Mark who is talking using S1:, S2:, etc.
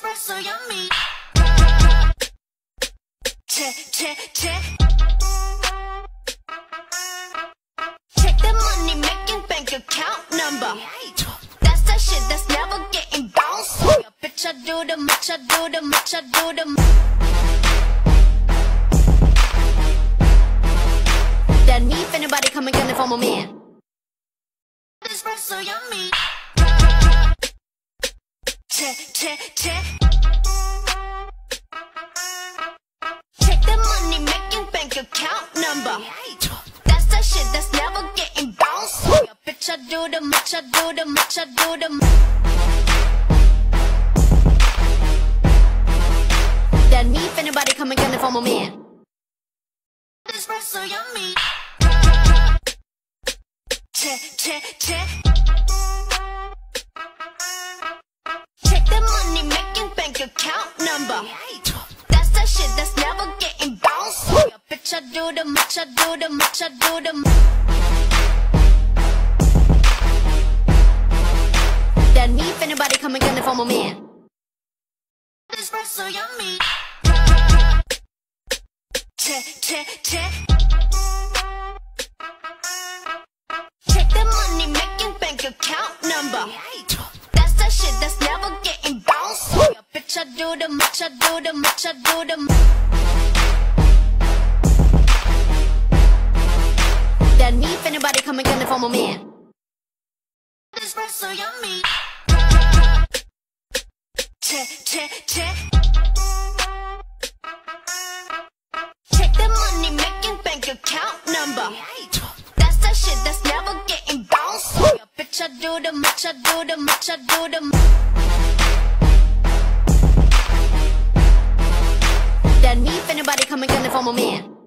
S1: so yummy. Check, check, check. Check the money making bank account number. That's that shit that's never getting bounced. Bitch, I do the much, I do the much, I do the That me if anybody come and get it for my man. This breath so yummy. Check, check, check. Check the money making bank account number. That's that shit that's never getting bounced. Bitch, I do the much, I do the much, I do the That me if anybody come and get it for my man. This breath so yummy. Check, check, check. Check the money making bank account number. That's that shit that's never getting bounced. Bitch, I do the much, I do the much, I do the That me if anybody come and get it for my man. This breath so yummy. Check, check, check. Check the money making bank account number. That's that shit that's never getting bounced. Bitch, I do the much, I do the much, I do the That me if anybody come and get it for my man. This breath so yummy. Check, check, check. Check the money making bank account number. That's that shit that's never getting bounced. Bitch, I do the much, I do the much, I do the That me if anybody come and get it for my man.